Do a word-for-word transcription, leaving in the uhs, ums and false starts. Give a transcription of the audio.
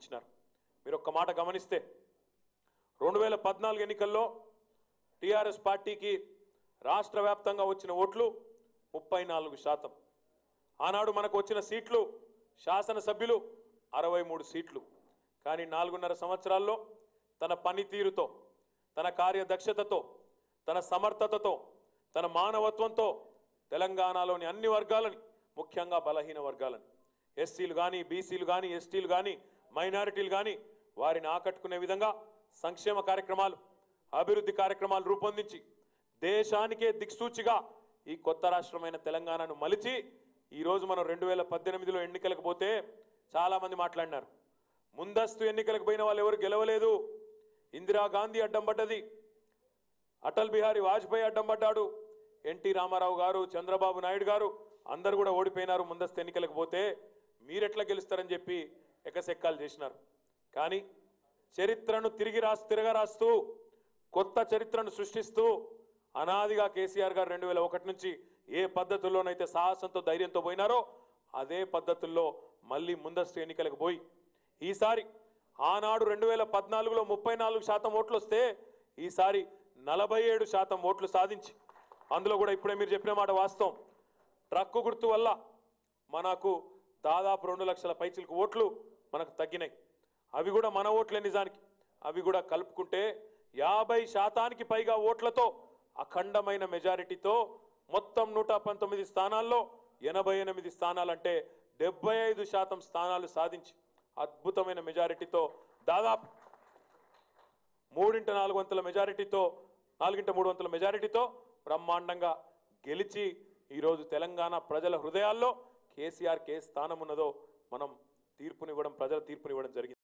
ఇచ్చినారు. మీరు ఒక్క మాట గమనిస్తే రెండు వేల పద్నాలుగు ఎన్నికల్లో టీఆర్ఎస్ పార్టీకి రాష్ట్ర వ్యాప్తంగా వచ్చిన ఓట్లు ముప్పై నాలుగు శాతం. ఆనాడు మనకు వచ్చిన సీట్లు శాసనసభ్యులు అరవై మూడు సీట్లు. కానీ నాలుగున్నర సంవత్సరాల్లో తన పనితీరుతో, తన కార్యదక్షతతో, తన సమర్థతతో, తన మానవత్వంతో తెలంగాణలోని అన్ని వర్గాలని, ముఖ్యంగా బలహీన వర్గాలని, ఎస్సీలు కానీ, బీసీలు కానీ, ఎస్టీలు కానీ, మైనారిటీలు కానీ వారిని ఆకట్టుకునే విధంగా సంక్షేమ కార్యక్రమాలు, అభివృద్ధి కార్యక్రమాలు రూపొందించి దేశానికే దిక్సూచిగా ఈ కొత్త రాష్ట్రమైన తెలంగాణను మలిచి ఈరోజు మనం రెండు వేల పద్దెనిమిదిలో ఎన్నికలకు పోతే చాలామంది మాట్లాడినారు. ముందస్తు ఎన్నికలకు పోయిన వాళ్ళు ఎవరు గెలవలేదు. ఇందిరాగాంధీ అడ్డం పడ్డది, అటల్ బిహారీ వాజ్పేయి అడ్డం పడ్డాడు, ఎన్టీ రామారావు గారు, చంద్రబాబు నాయుడు గారు అందరూ కూడా ఓడిపోయినారు. ముందస్తు ఎన్నికలకు పోతే మీరెట్లా గెలుస్తారని చెప్పి ఎకసెక్కాలు చేసినారు. కానీ చరిత్రను తిరిగి రాసి తిరగరాస్తూ కొత్త చరిత్రను సృష్టిస్తూ అనాదిగా కేసీఆర్ గారు రెండు వేల ఒకటి నుంచి ఏ పద్ధతుల్లోనైతే సాహసంతో, ధైర్యంతో పోయినారో అదే పద్ధతుల్లో మళ్ళీ ముందస్తు ఎన్నికలకు పోయి ఈసారి ఆనాడు రెండు వేల పద్నాలుగులో ముప్పై నాలుగు శాతం ఓట్లు వస్తే ఈసారి నలభై ఏడు శాతం ఓట్లు సాధించి, అందులో కూడా ఇప్పుడే మీరు చెప్పిన మాట వాస్తవం, ట్రక్కు గుర్తు వల్ల మనకు దాదాపు రెండు లక్షల పైచిలకు ఓట్లు మనకు తగ్గినాయి. అవి కూడా మన ఓట్లే నిజానికి. అవి కూడా కలుపుకుంటే యాభై శాతానికి పైగా ఓట్లతో అఖండమైన మెజారిటీతో మొత్తం నూట పంతొమ్మిది స్థానాల్లో ఎనభై ఎనిమిది స్థానాలంటే డెబ్బై ఐదు శాతం స్థానాలు సాధించి అద్భుతమైన మెజారిటీతో దాదాపు మూడింట నాలుగు వంతుల మెజారిటీతో నాలుగింట మూడు వంతుల మెజారిటీతో బ్రహ్మాండంగా గెలిచి ఈరోజు తెలంగాణ ప్రజల హృదయాల్లో కేసీఆర్కి ఏ స్థానం ఉన్నదో మనం తీర్పునివ్వడం, ప్రజల తీర్పునివ్వడం జరిగింది.